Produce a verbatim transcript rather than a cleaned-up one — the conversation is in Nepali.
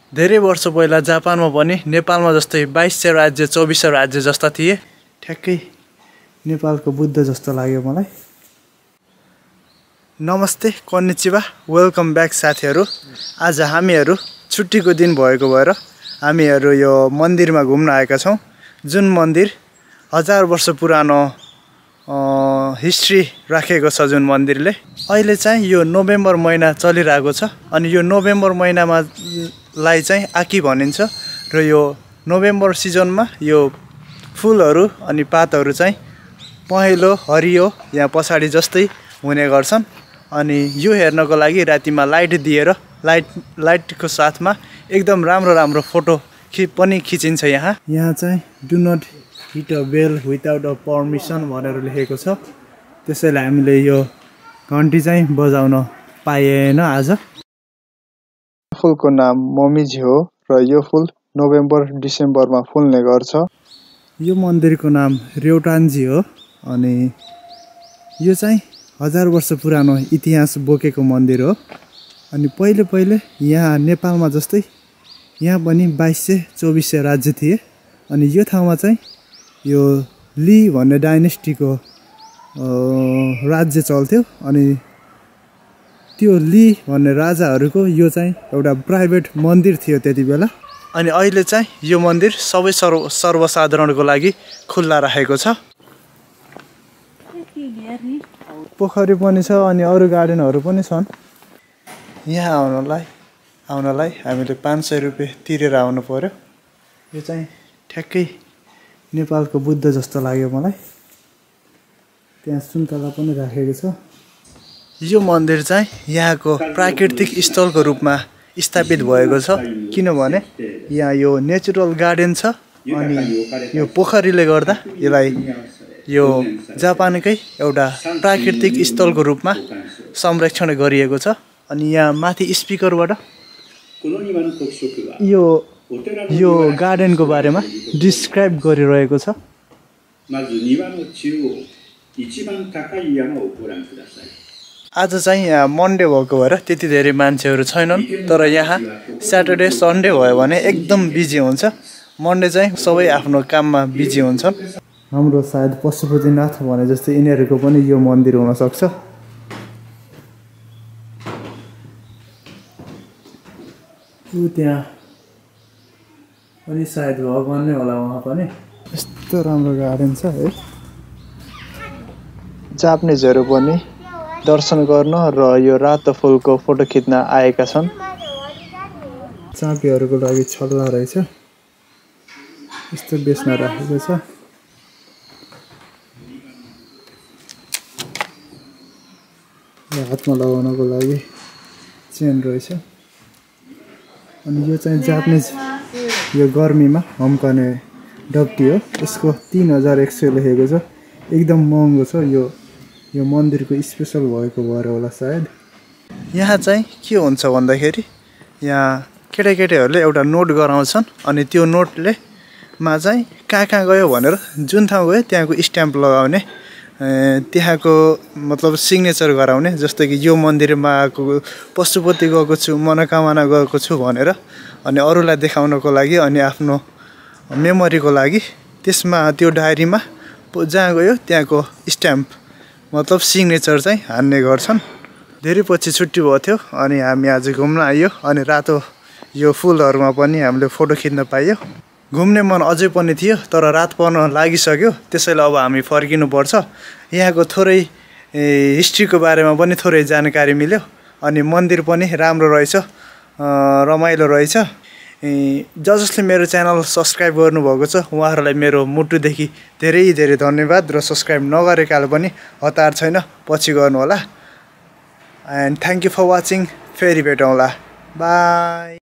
धेरै वर्ष पहिला जापानमा पनि नेपालमा जस्तै बाइस सय राज्य चौबिस सय राज्य जस्ता थिए। ठ्याक्कै नेपालको बुद्ध जस्तो लाग्यो मलाई। नमस्ते, कन्निचिवा, वेलकम ब्याक साथीहरू। आज हामीहरू छुट्टीको दिन भएको भएर हामीहरू यो मन्दिरमा घुम्न आएका छौँ, जुन मन्दिर हजार वर्ष पुरानो हिस्ट्री राखेको छ। जुन मन्दिरले अहिले चाहिँ यो नोभेम्बर महिना चलिरहेको छ अनि यो नोभेम्बर महिनामा लाई चाहिँ आकी भनिन्छ र यो नोभेम्बर सिजनमा यो फुलहरू अनि पातहरू चाहिँ पहेँलो हरियो यहाँ पछाडि जस्तै हुने गर्छन्। अनि यो हेर्नको लागि रातिमा लाइट दिएर लाइट लाइटको साथमा एकदम राम्रो राम्रो फोटो खि पनि खिचिन्छ। यहाँ यहाँ चाहिँ do not hit a bell without a permission भनेर लेखेको छ, त्यसैले हामीले यो घन्टी चाहिँ बजाउन पाएन आज। फुलको नाम मोमिजी हो र यो फुल नोभेम्बर डिसेम्बरमा फुल्ने गर्छ। यो मन्दिरको नाम रेउटान्जी हो अनि यो चाहिँ हजार वर्ष पुरानो इतिहास बोकेको मन्दिर हो। अनि पहिले पहिले यहाँ नेपालमा जस्तै यहाँ पनि बाइस सय चौबिस सय राज्य थिए। अनि यो ठाउँमा चाहिँ यो ली भन्ने डाइनेस्टीको राज्य चल्थ्यो अनि त्यो ली भन्ने राजाहरूको यो चाहिँ एउटा प्राइभेट मन्दिर थियो त्यति बेला। अनि अहिले चाहिँ यो मन्दिर सबै सर्व सर्वसाधारणको लागि खुल्ला राखेको छ। पोखरी पनि छ अनि अरू गार्डनहरू पनि छन्। यहाँ आउनलाई आउनलाई हामीले पाँच सय रुपियाँ तिरेर आउनु पर्यो। यो चाहिँ ठ्याक्कै नेपालको बुद्ध जस्तो लाग्यो मलाई। त्यहाँ सुन्तला पनि राखेको छ। यो मन्दिर चाहिँ यहाँको प्राकृतिक स्थलको रूपमा स्थापित भएको छ, किनभने यहाँ यो नेचुरल गार्डन छ अनि यो पोखरीले गर्दा यसलाई यो जापानकै एउटा प्राकृतिक स्थलको रूपमा संरक्षण गरिएको छ। अनि यहाँ माथि स्पिकरबाट यो यो गार्डनको बारेमा डिस्क्राइब गरिरहेको छ। आज चाहिँ यहाँ मन्डे भएको भएर त्यति धेरै मान्छेहरू छैनन्, तर यहाँ स्याटरडे सन्डे भयो भने एकदम बिजी हुन्छ। मन्डे चाहिँ सबै आफ्नो काममा बिजी हुन्छन्। हाम्रो सायद पशुपतिनाथ भने जस्तै यिनीहरूको पनि यो मन्दिर हुनसक्छ। ऊ त्यहाँ पनि सायद भगवान नै होला उहाँ पनि। यस्तो राम्रो गार्डन छ है। जापानिजहरू पनि दर्शन गर्न र यो रातो फुलको फोटो खिच्न आएका छन्। चाँपीहरूको लागि छल्ला रहेछ, यस्तो बेच्न राखेको छ। हातमा लगाउनको लागि चेन रहेछ। अनि यो चाहिँ जापानिज यो गर्मीमा हम्कने डप्टी हो। यसको तिन हजार एक सय लेखेको छ, एकदम महँगो छ। यो यो मन्दिरको स्पेसल भएको भएर होला सायद। यहाँ चाहिँ के हुन्छ भन्दाखेरि यहाँ केटाकेटीहरूले एउटा नोट गराउँछन् अनि त्यो नोटले मा चाहिँ कहाँ कहाँ गयो भनेर जुन ठाउँ गयो त्यहाँको स्ट्याम्प लगाउने, त्यहाँको मतलब सिग्नेचर गराउने। जस्तै कि यो मन्दिरमा आएको पशुपति गएको छु, मनोकामना गएको छु भनेर अनि अरूलाई देखाउनको लागि अनि आफ्नो मेमोरीको लागि त्यसमा त्यो डायरीमा जहाँ गयो त्यहाँको स्ट्याम्प मतलब सिग्नेचर चाहिँ हान्ने गर्छन्। धेरै पछि छुट्टी भएको थियो अनि हामी आज घुम्न आइयो अनि रातो यो फुलहरूमा पनि हामीले फोटो खिच्न पाइयो। घुम्ने मन अझै पनि थियो तर रात पर्न लागिसक्यो, त्यसैले अब हामी फर्किनुपर्छ। यहाँको थोरै हिस्ट्रीको बारेमा पनि थोरै जानकारी मिल्यो अनि मन्दिर पनि राम्रो रहेछ, रमाइलो रहेछ। ज जसले मेरो च्यानल सब्सक्राइब गर्नुभएको छ उहाँहरूलाई मेरो मुटुदेखि धेरै धेरै धन्यवाद र सब्सक्राइब नगरेकाले पनि हतार छैन, पछि गर्नुहोला। And thank you for watching. फेरि भेटौँला, बाई।